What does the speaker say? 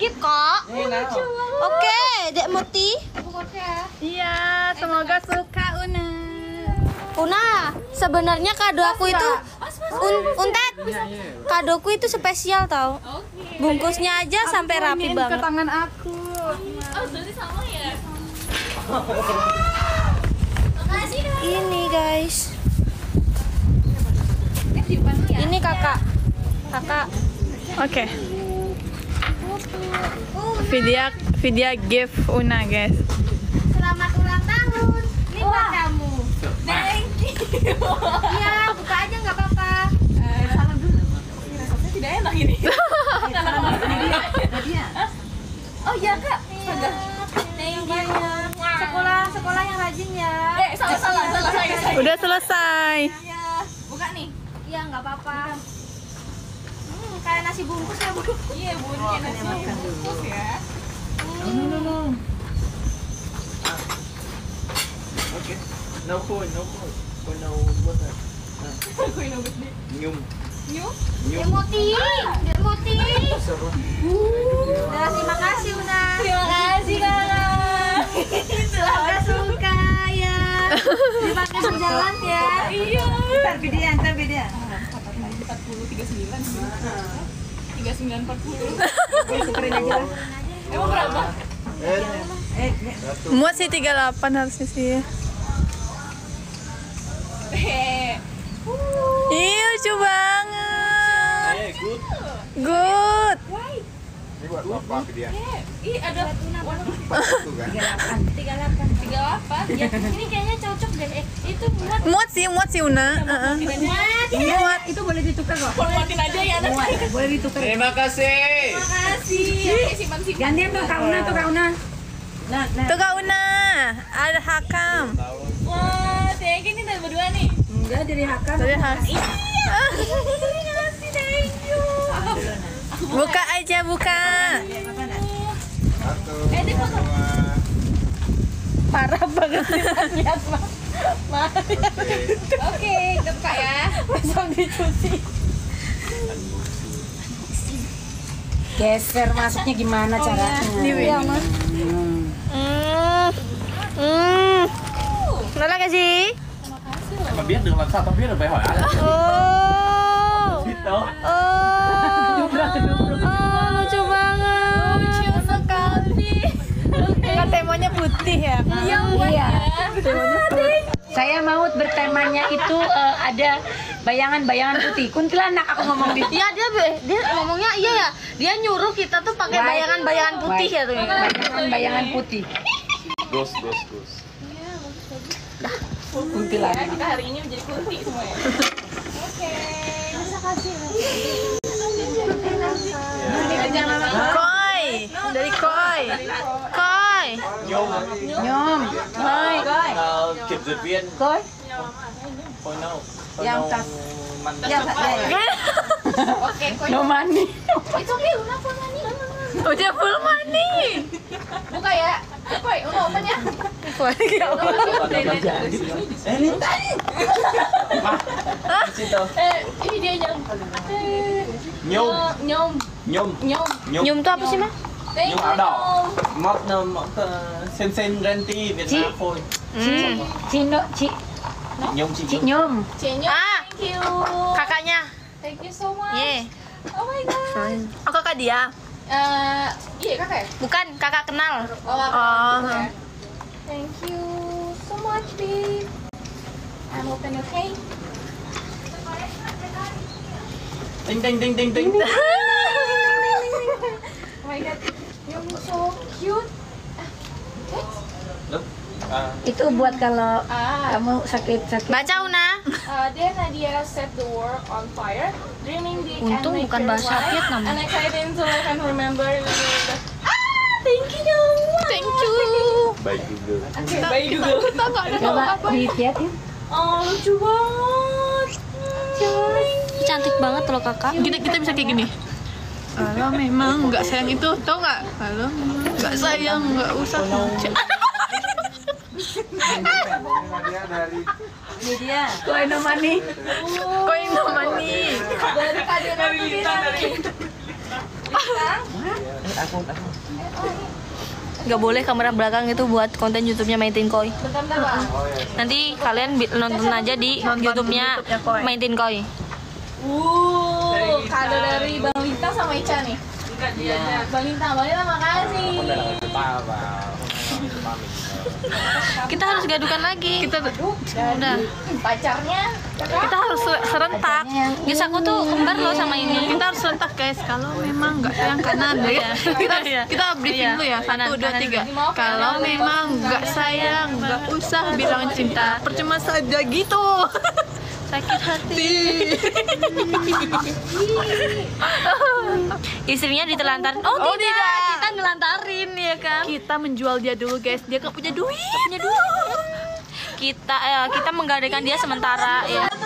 dikit kok. Oke, Dek Muti. Iya, semoga suka Una. Una, sebenarnya kado aku itu Untet. Kadoku itu spesial tau. Bungkusnya aja sampai rapi Ke banget. tangan aku. Berarti sama ya? Ini guys. Ini kakak. Kakak. Oke. Vidya gift Una, guys. Selamat ulang tahun. Ini buat kamu. Thank you. Iya, buka aja nggak apa-apa. Salam dulu. Rasanya tidak enak ini. Karena oh iya kak. Thank you. Sekolah yang rajin ya. Salah saya. Udah selesai. Iya. Buka nih. Iya, nggak apa-apa. Kayak nasi bungkus ya, Bu. Iya bun, kayak nasi bungkus ya. Okay. No food. For no water. Kuih nubit nih. Nyum. Dek Muti. Nah, terima kasih Una. Terima kasih kakak. Semoga suka ya. Dipakai sejalan ya. Iya. Ntar gedean. 40, 39 39, 40. Tukerin aja lah. Emang berapa? Muat sih 38 harusnya sih. Iya, lucu banget. Good. Good. Ini buat bapak dia. Ih ada warna Itu kan. 38. Ya, ini kayaknya cocok deh. Itu buat Muat sih Una. Muat. Itu boleh ditukar kok. formatin aja ya nanti. Boleh ditukar. Terima kasih. Makasih. Oke, simpan. Gantian tuh Kak Una. Nah. Tuh Kak Una. Ada Hakam. Wah, thank you nih dari berdua nih. Enggak dari Hakam. Dari Hakam. Terima kasih, thank you. Buka aja, buka. Satu. Dia foto. Parah banget sih lihat mah. Oke, kita buka ya. Besok dicuci. Geser masuknya gimana caranya? Iya, Mas. Nala kasih. Mà biết được làm sao tao biết được phải hỏi ai là Oh. biết đâu. Lucu banget. Lucu sekali. Kan temanya putih ya. Iya. Saya mau bertemanya itu ada bayangan-bayangan putih. Kuntilanak aku ngomong di. Iya, dia ngomongnya iya ya. Dia nyuruh kita tuh pakai White. bayangan-bayangan putih ya tuh. Bayangan putih. Ghost. Kuntilanak. Kita hari ini menjadi kunti semua ya. Oke. Koi. Dari Koi. Koi. Nyom. Hai. Kiểm duyệt viên. Coi. Ôi no. Yang tas. Ya, Oke, koi. no money. Itu okay, Una full money. Udah full money. Buka ya. Koi, Una open ya. Lintan. Situ. Ini dia nyom. Nhôm. Nyom. Nyum tuh apa sih, Mah? Thank Nhôm you. áo đỏ. Móc sen renti Việt Nam thôi. Nhôm chị. Cik Nyom. Nyom. Ah. Thank you. Kakaknya. Thank you so much. Ye. Oh my god. Oh, kakak dia. Iya kakak ya? Bukan, kakak kenal. Oh. Thank you so much, babe. I'm open, okay? Tinh. Oh my god, you're so cute. Look. Itu buat kalau kamu sakit-sakit. Baca Una. Dear Nadia set the world on fire, dreaming big Untung and make bukan your bahasa life Vietnam. and exciting to life and remember. Thank you so much. Thank you. Baik juga. Oke, baik juga. Kita nggak ada Coba apa. dilihatin. Oh, lucu banget. Cantik banget loh kakak. Kita bisa kayak gini. Kalau memang nggak sayang itu, tau nggak? Kalau memang nggak sayang, nggak usah. Ini dia. Koi no money. Koi no money. Dari Kak Diana dari Aku. Nggak boleh kamera belakang itu buat konten YouTube-nya Maintain Koi. Nanti kalian nonton aja di YouTube-nya YouTube-nya Koi. Maintain Koi. Kado dari Bang Linta sama Ica nih. Bang Linta makasih. Kita harus gadukan lagi. Kita Udah. Pacarnya. kita harus serentak. Guys, aku tuh kembar loh sama ini. Kita harus serentak guys. Kalau memang nggak sayang kanan ya. Kita briefing dulu ya. Kanan, 1, 2, kanan 3. Kalau memang nggak sayang, nggak usah bilang cinta. Percuma saja gitu. Sakit hati. Istrinya ditelantarin. Oh, tidak. Kita ngelantarin ya kan. Kita menjual dia dulu guys. Dia nggak punya duit. Kita menggadaikan dia sementara ya.